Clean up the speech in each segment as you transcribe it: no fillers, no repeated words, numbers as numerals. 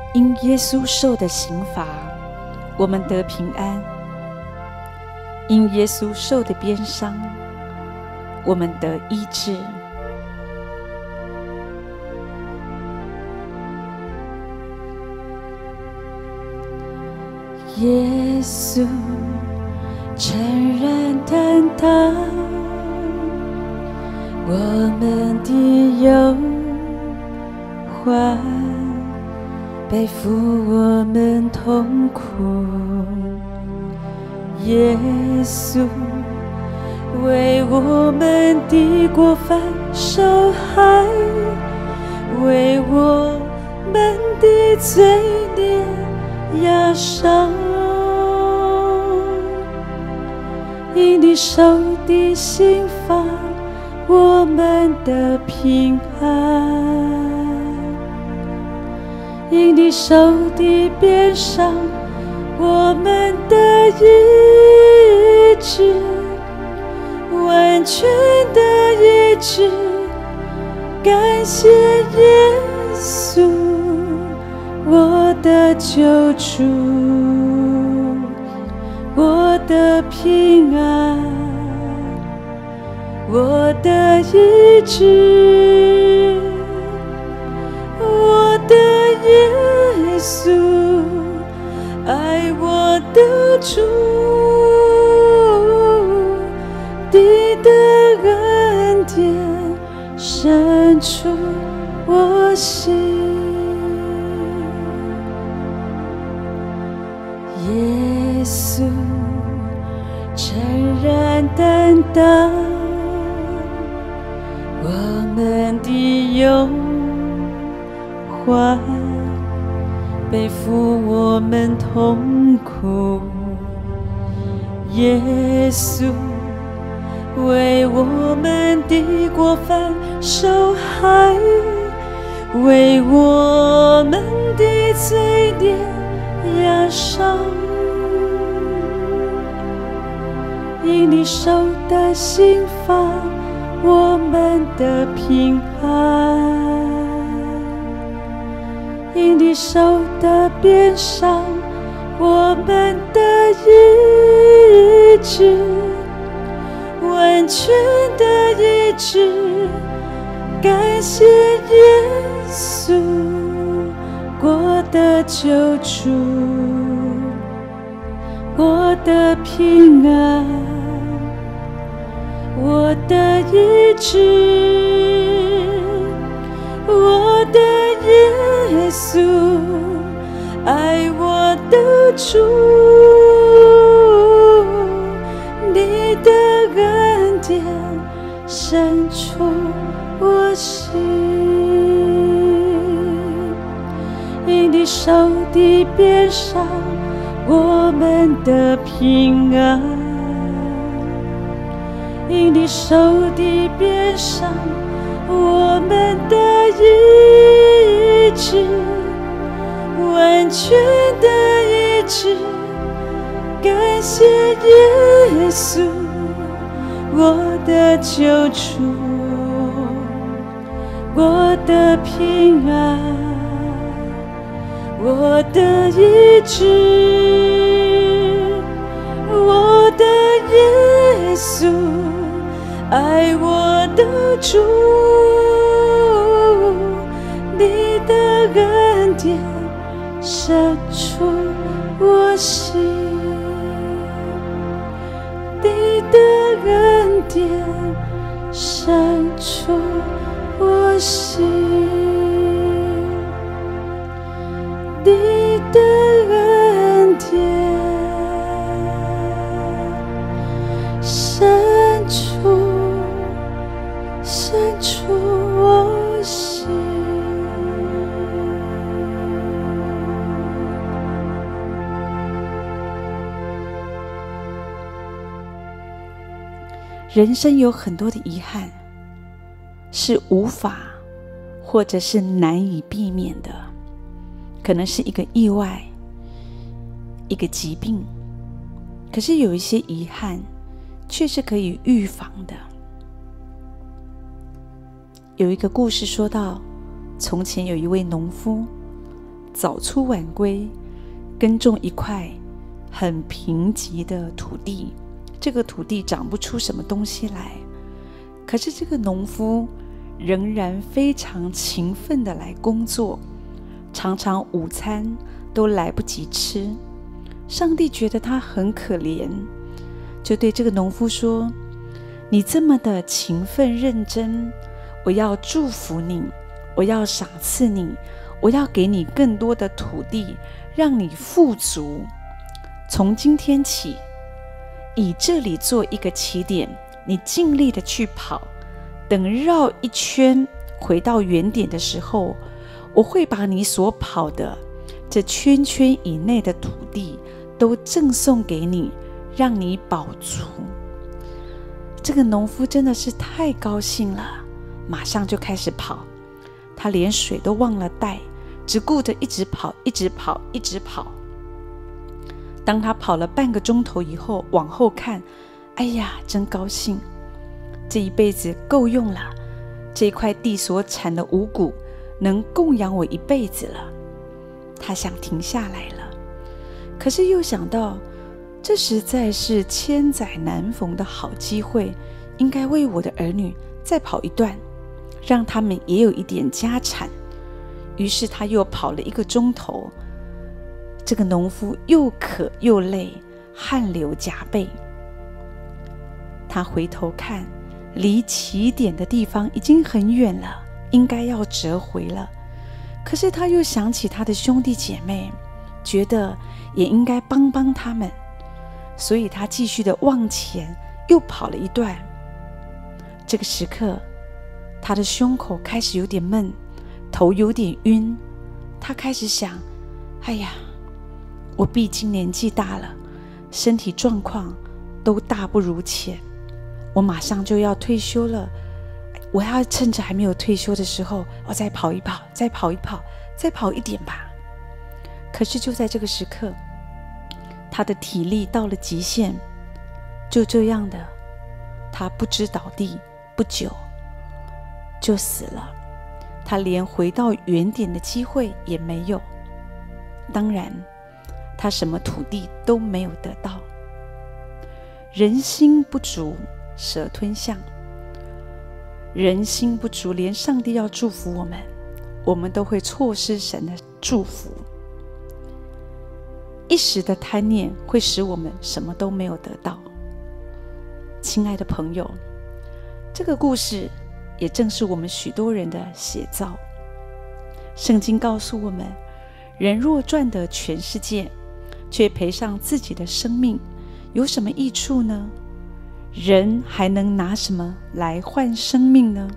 因耶稣受的刑罚，我们得平安；因耶稣受的鞭伤，我们得医治。耶稣诚然担当我们的忧患，背负我们痛苦。耶稣为我们的过犯受害，为我们的罪孽压伤。因你受的刑罚，我们的平安；因你受的鞭伤，我们的医治，完全的医治。感谢耶稣，我的救主，我的平安，我的医治，我的耶稣，爱我的主，你的恩典深处我心。耶稣诚然担当我们的忧患，背负我们痛苦。耶稣为我们的过犯受害，为我们的罪孽压伤。因你受的刑罚，我们的平安；因你受的鞭伤，我们的医治，完全的医治。感谢耶稣，我的救主，我的平安，我的医治，我的耶稣，爱我的主，你的恩典深处我心。因你受的鞭伤，我们的平安；因你受的鞭伤，我们的医治，完全的医治。感谢耶稣，我的救主，我的平安，我的医治，我的耶稣，爱我的主，你的恩典深处我心，你的恩典深处我心，你的恩典深处我心。人生有很多的遗憾，是无法或者是难以避免的，可能是一个意外，一个疾病。可是有一些遗憾却是可以预防的。有一个故事说到，从前有一位农夫早出晚归，耕种一块很贫瘠的土地，这个土地长不出什么东西来，可是这个农夫仍然非常勤奋地来工作，常常午餐都来不及吃。上帝觉得他很可怜，就对这个农夫说：你这么的勤奋认真，我要祝福你，我要赏赐你，我要给你更多的土地，让你富足。从今天起，以这里做一个起点，你尽力的去跑，等绕一圈回到原点的时候，我会把你所跑的这圈圈以内的土地都赠送给你，让你饱足。这个农夫真的是太高兴了，马上就开始跑，他连水都忘了带，只顾着一直跑，一直跑，一直跑。当他跑了半个钟头以后，往后看，哎呀，真高兴，这一辈子够用了，这块地所产的五谷能供养我一辈子了。他想停下来了，可是又想到，这实在是千载难逢的好机会，应该为我的儿女再跑一段，让他们也有一点家产。于是他又跑了1个钟头，这个农夫又渴又累，汗流浃背。他回头看，离起点的地方已经很远了，应该要折回了。可是他又想起他的兄弟姐妹，觉得也应该帮帮他们，所以他继续的往前又跑了一段。这个时刻，他的胸口开始有点闷，头有点晕。他开始想，哎呀，我毕竟年纪大了，身体状况都大不如前，我马上就要退休了，我要趁着还没有退休的时候，我再跑一跑，再跑一跑，再跑一点吧。可是就在这个时刻，他的体力到了极限，就这样的，他不知倒地，不久就死了。他连回到原点的机会也没有，当然他什么土地都没有得到。人心不足蛇吞象，人心不足，连上帝要祝福我们，我们都会错失神的祝福。一时的贪念会使我们什么都没有得到。亲爱的朋友，这个故事也正是我们许多人的写照。圣经告诉我们，人若赚得全世界，却赔上自己的生命，有什么益处呢？人还能拿什么来换生命呢？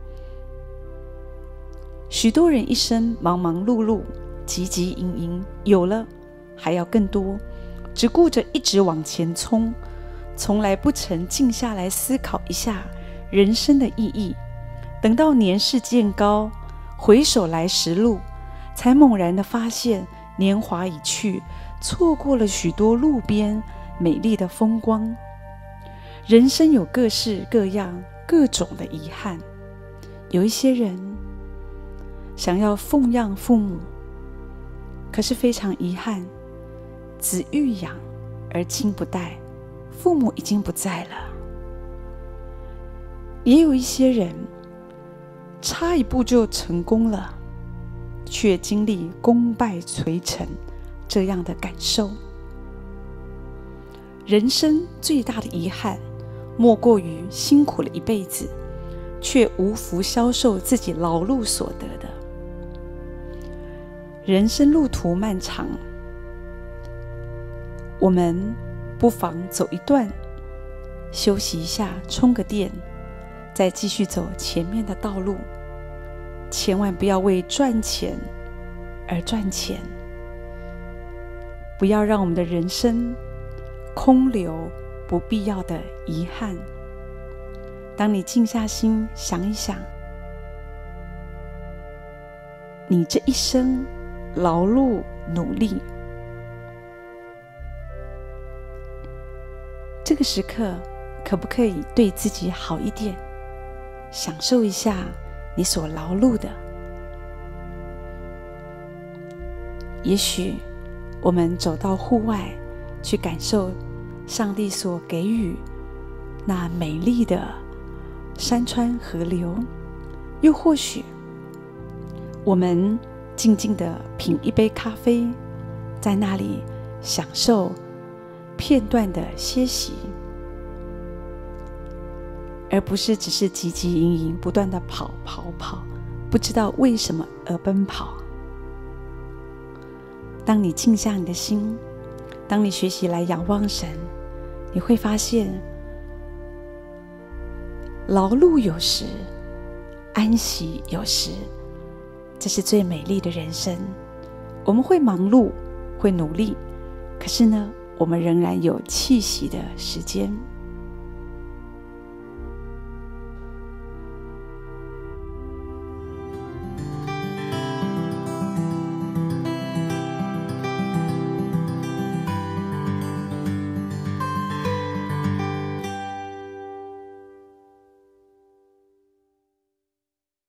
许多人一生忙忙碌碌，汲汲营营，有了还要更多，只顾着一直往前冲，从来不曾静下来思考一下人生的意义。等到年事渐高，回首来时路，才猛然地发现年华已去，错过了许多路边美丽的风光。人生有各式各样各种的遗憾，有一些人想要奉养父母，可是非常遗憾，子欲养而亲不待，父母已经不在了。也有一些人差一步就成功了，却经历功败垂成这样的感受。人生最大的遗憾，莫过于辛苦了一辈子，却无福消受自己劳碌所得的。人生路途漫长，我们不妨走一段，休息一下，充个电，再继续走前面的道路。千万不要为赚钱而赚钱，不要让我们的人生空留不必要的遗憾。当你静下心想一想，你这一生劳碌努力，这个时刻可不可以对自己好一点，享受一下你所劳碌的？ 也许我们走到户外去感受上帝所给予那美丽的山川河流，又或许我们静静地品一杯咖啡，在那里享受片段的歇息，而不是只是汲汲营营不断地跑，不知道为什么而奔跑。当你静下你的心，当你学习来仰望神，你会发现劳碌有时，安息有时，这是最美丽的人生。我们会忙碌，会努力，可是呢，我们仍然有气息的时间。